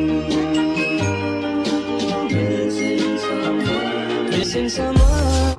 Missing someone.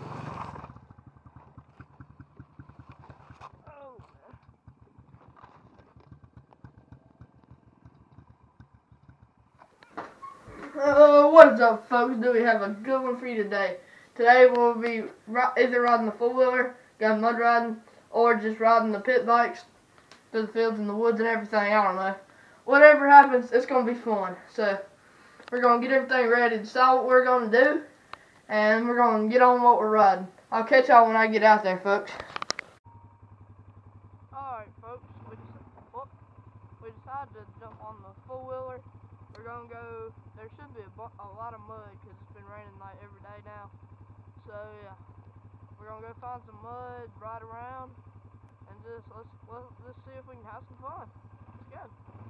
What is up, folks? Do we have a good one for you today? Today we'll be either riding the four-wheeler, going mud riding, or just riding the pit bikes through the fields and the woods and everything. I don't know. Whatever happens, it's going to be fun. So we're going to get everything ready, decide what we're going to do, and we're going to get on what we're riding. I'll catch y'all when I get out there, folks. Alright, folks. We decided to jump on the four-wheeler. We're going to go, there should be a lot of mud because it's been raining like every day now. So yeah, we're going to go find some mud, ride around, and let's see if we can have some fun. Let's go.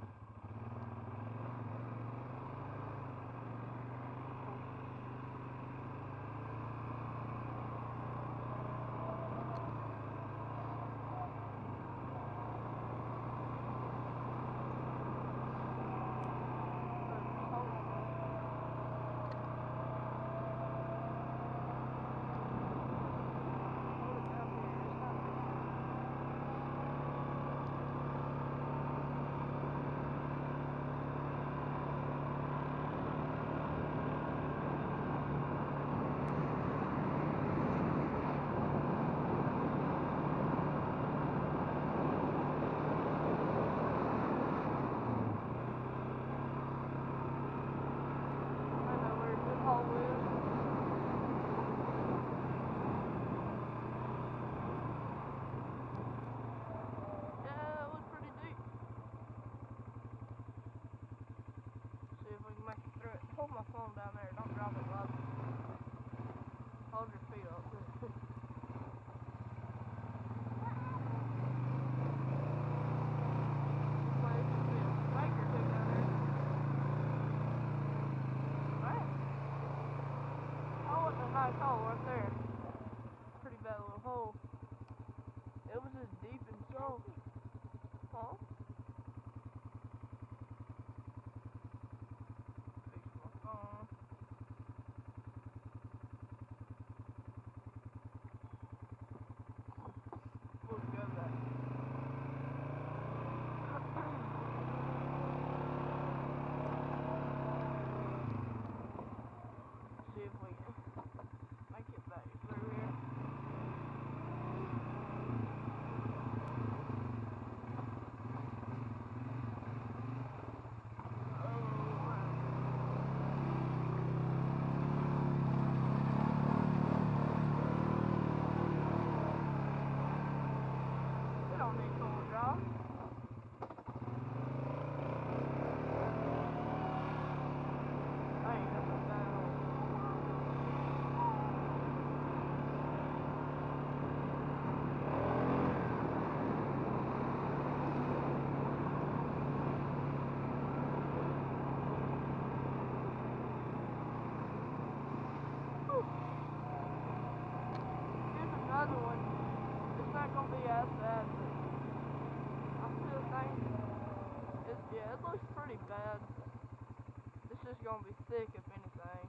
Hold my phone down there, don't drop it, love. Hold your feet up. Nice hole right there. Pretty bad little hole. It was just deep and so. Huh? Fix my phone. We'll go back. See if we can make it back through here. We don't need four drive. I ain't got no down. Here's another one. It's not gonna be as bad, but I still think it looks pretty bad. It's just gonna be thick if anything.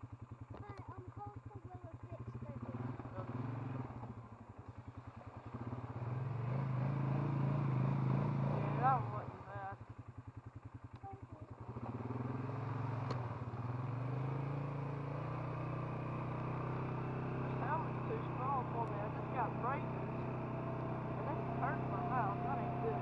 Yeah, that one wasn't bad. This helmet's too small for me. I just got braces. And it hurts my mouth. That ain't good.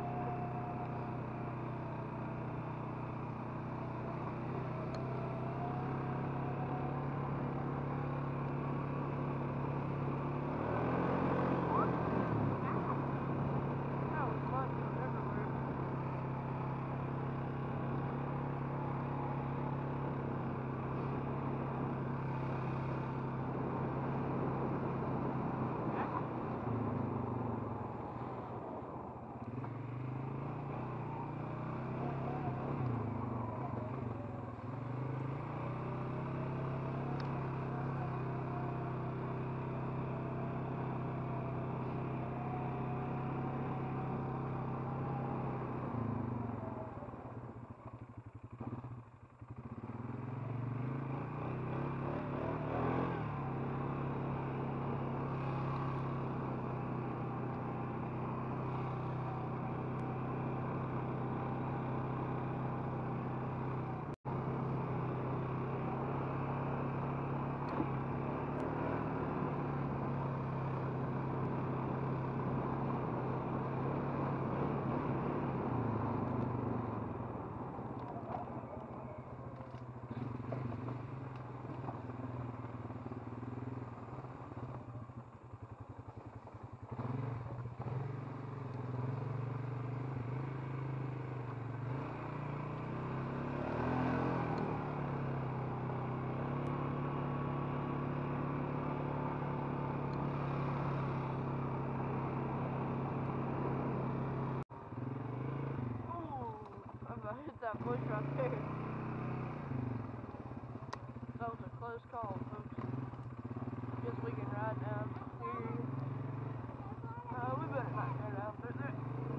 bush right there. That was a close call, folks. Guess we can ride down here. No, we better not go down through there.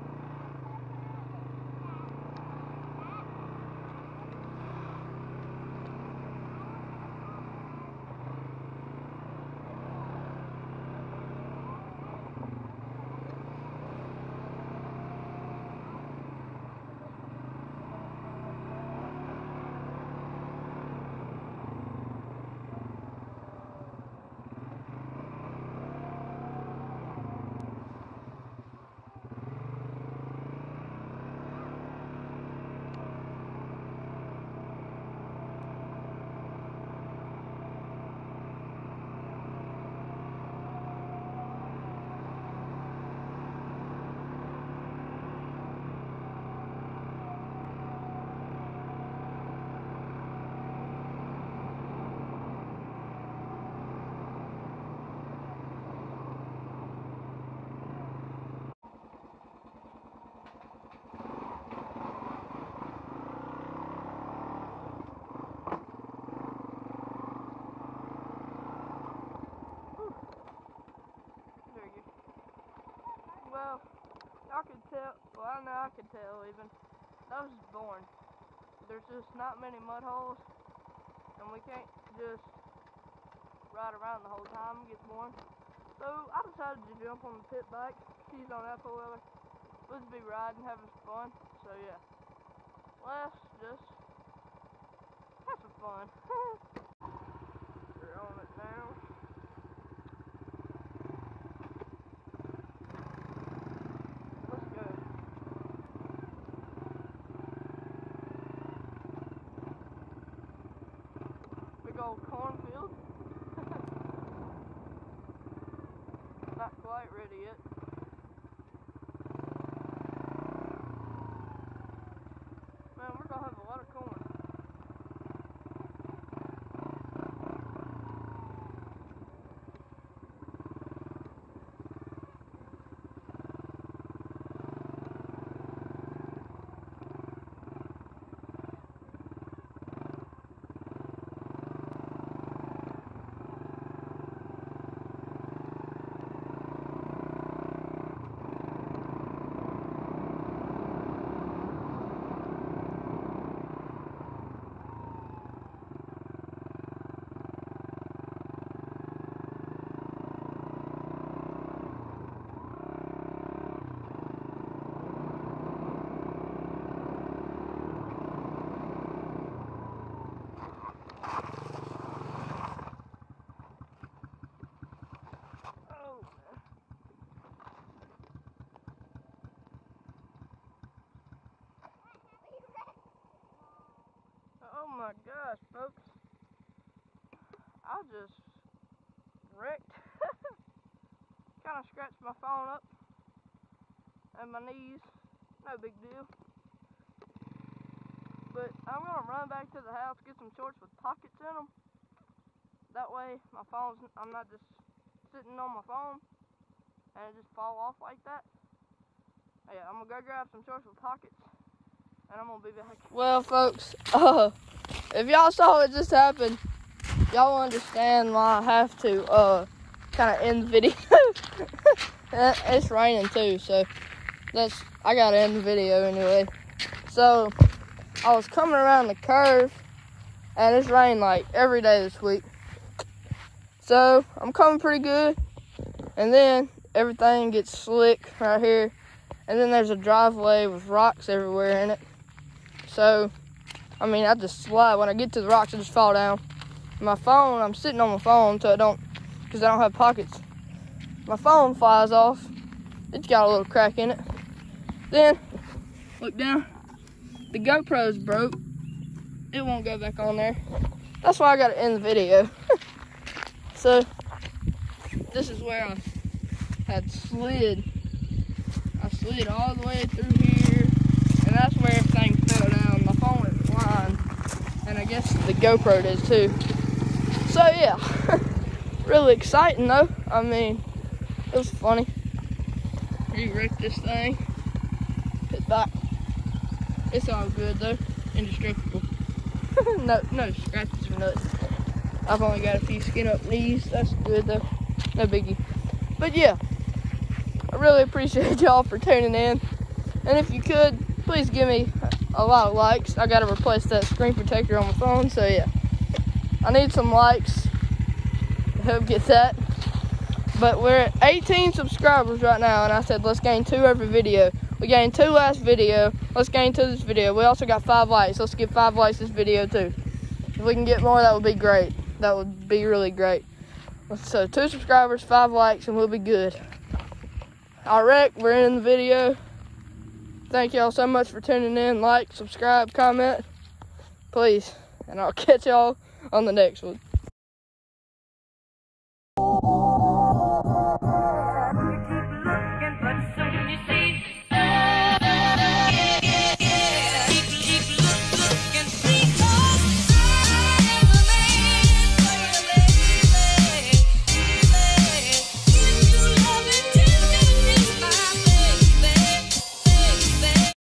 Well, I could tell, well I know I could tell even, that was boring. There's just not many mud holes, and we can't just ride around the whole time, it gets boring. So I decided to jump on the pit bike, she's on that four-wheeler, let's be riding, having some fun, so yeah. Let's just have some fun. We're on it now. Big old cornfield. Not quite ready yet. Man, we're gonna have a lot of corn. Oh my gosh, folks. I just wrecked. Kind of scratched my phone up and my knees. No big deal. But I'm going to run back to the house, get some shorts with pockets in them. That way I'm not just sitting on my phone and it just fall off like that. Yeah, I'm going to go grab some shorts with pockets and I'm going to be back. Well, folks, if y'all saw what just happened, y'all will understand why I have to kind of end the video. It's raining too, so I gotta end the video anyway. So I was coming around the curve and it's rained like every day this week. So I'm coming pretty good, and then everything gets slick right here, and then there's a driveway with rocks everywhere in it. So I mean, I just slide. When I get to the rocks, I just fall down. My phone, I'm sitting on my phone so because I don't have pockets. My phone flies off. It's got a little crack in it. Then, look down. The GoPro's broke. It won't go back on there. That's why I gotta end the video. So, this is where I had slid. I slid all the way through here, and that's where everything fell down. My phone went flying, and I guess the GoPro did too. So yeah, really exciting though. I mean, it was funny. We wrecked this thing. Hit back. It's all good though. indestructible. no scratches or nothing. I've only got a few skin up knees. That's good though. No biggie. But yeah, I really appreciate y'all for tuning in. And if you could, please give me a lot of likes. I gotta replace that screen protector on my phone, so yeah. I need some likes to help get that. But we're at 18 subscribers right now, and I said let's gain 2 every video. We gained 2 last video. Let's gain 2 this video. We also got 5 likes. Let's get 5 likes this video too. If we can get more, that would be great. That would be really great. So 2 subscribers, 5 likes, and we'll be good. Alright, we're in the video. Thank y'all so much for tuning in. Like, subscribe, comment, please. And I'll catch y'all on the next one.